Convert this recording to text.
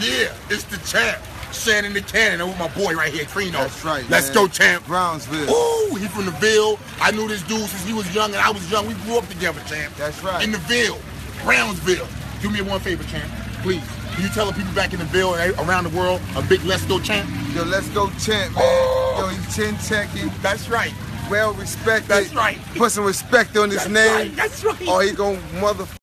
Yeah, it's the champ. Shannon the Cannon, and with my boy right here, Trino. That's right, Let's man. go, champ. Brownsville. Ooh, he from the Ville. I knew this dude since he was young and I was young. We grew up together, champ. That's right. In the Ville, Brownsville. Do me one favor, champ, please. Can you tell the people back in the Ville and around the world a big let's go, champ? Yo, let's go, champ, man. Yo, he's chin-checking. That's right. Well respected. That's right. Put some respect on his That's name. right. That's right. Or he gon' mother